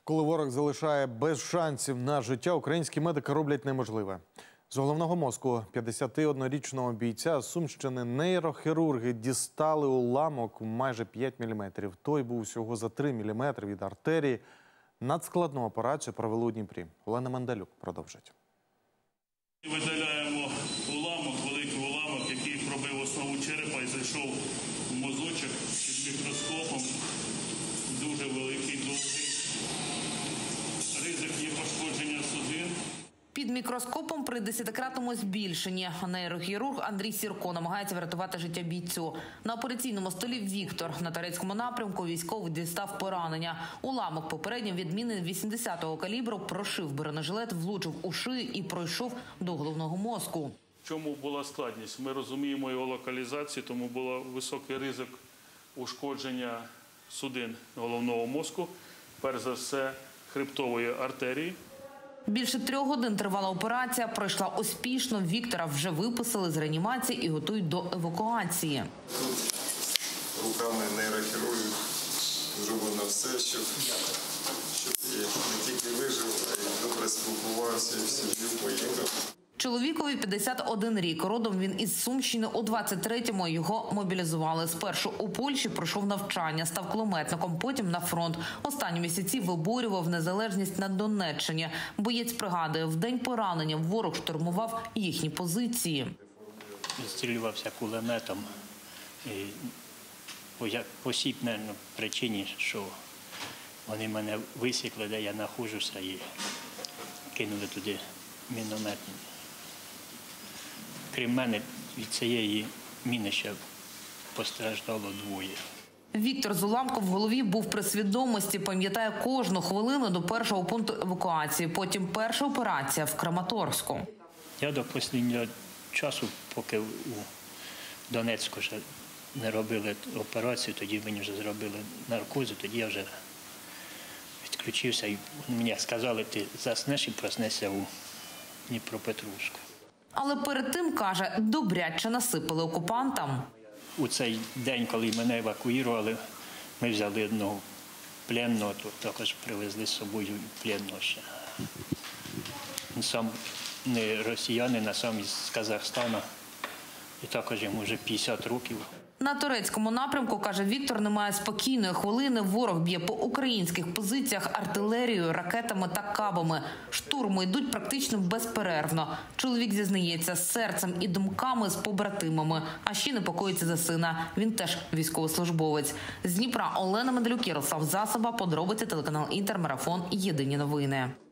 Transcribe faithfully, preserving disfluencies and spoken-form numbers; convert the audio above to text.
Коли ворог залишає без шансів на життя, українські медики роблять неможливе. З головного мозку п'ятдесятиоднорічного бійця з Сумщини нейрохірурги дістали уламок майже п'ять міліметрів. Той був всього за три міліметри від артерії. Надскладну операцію провели у Дніпрі. Олена Мандалюк продовжить. Видаляємо уламок, великий уламок, який пробив основу черепа і зайшов в мозочок під мікроскопом. Дуже великий, довгий. Ризик є пошкодження судин. Під мікроскопом при десятикратному збільшенні нейрохірург Андрій Сірко намагається врятувати життя бійцю. На операційному столі Віктор. На турецькому напрямку військовий дістав поранення. Уламок попередньо від міни вісімдесятого калібру прошив бронежилет, влучив у шию і пройшов до головного мозку. В чому була складність? Ми розуміємо його локалізацію, тому був високий ризик ушкодження судин головного мозку, перш за все хребтової артерії. Більше трьох годин тривала операція, пройшла успішно. Віктора вже виписали з реанімації і готують до евакуації. Руками нейрохірургів зроблено все, щоб, щоб я не тільки вижив, а й добре спілкувався, і в сім'ю поїхав. Чоловікові п'ятдесят один рік. Родом він із Сумщини. У двадцять третьому його мобілізували. Спершу у Польщі пройшов навчання, став кулеметником, потім на фронт. Останні місяці виборював незалежність на Донеччині. Боєць пригадує, в день поранення ворог штурмував їхні позиції. Відстрілювався кулеметом і по, по сій причині, що вони мене висікли, де я знаходжуся, і кинули туди міномет. Крім мене, від цієї міни ще постраждало двоє. Віктор з уламком в голові був при свідомості, пам'ятає кожну хвилину до першого пункту евакуації. Потім перша операція в Краматорську. Я до останнього часу, поки у Донецьку вже не робили операцію, тоді мені вже зробили наркозу, тоді я вже відключився. І мені сказали, ти заснеш і проснешся у Дніпропетровську. Але перед тим, каже, добряче насипали окупантам. У цей день, коли мене евакуювали, ми взяли одного пленного, то також привезли з собою пленного ще. Він сам не росіянин, а сам із Казахстана. І також йому вже п'ятдесят років. На турецькому напрямку, каже Віктор, немає спокійної хвилини. Ворог б'є по українських позиціях артилерією, ракетами та кабами. Штурми йдуть практично безперервно. Чоловік зізнається, з серцем і думками з побратимами. А ще непокоїться за сина. Він теж військовослужбовець. З Дніпра Олена Мандалюк, Ярослав Засоба, подробиці, телеканал Інтер, Марафон, Єдині новини.